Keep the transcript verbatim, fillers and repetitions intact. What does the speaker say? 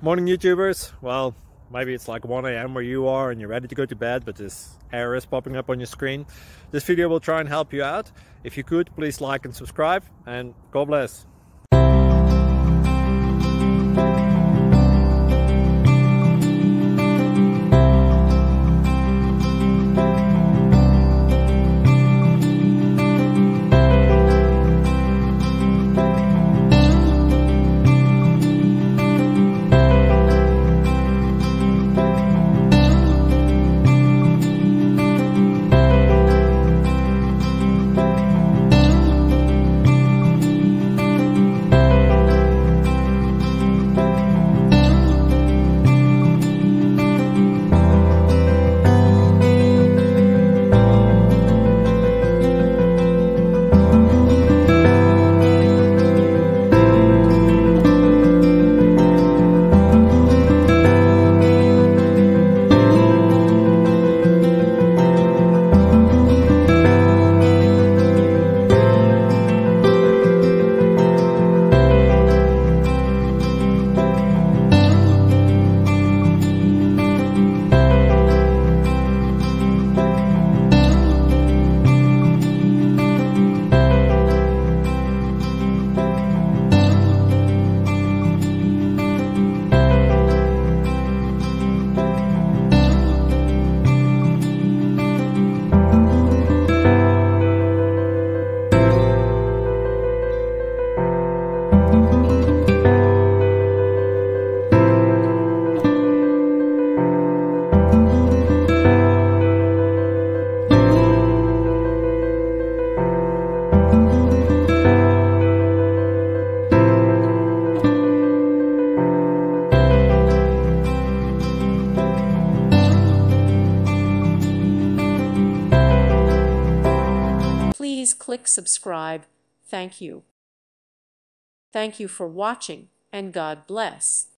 Morning YouTubers. Well, maybe it's like one A M where you are and you're ready to go to bed, but this error is popping up on your screen. This video will try and help you out. If you could, please like and subscribe, and God bless. Please click subscribe. Thank you. Thank you for watching, and God bless.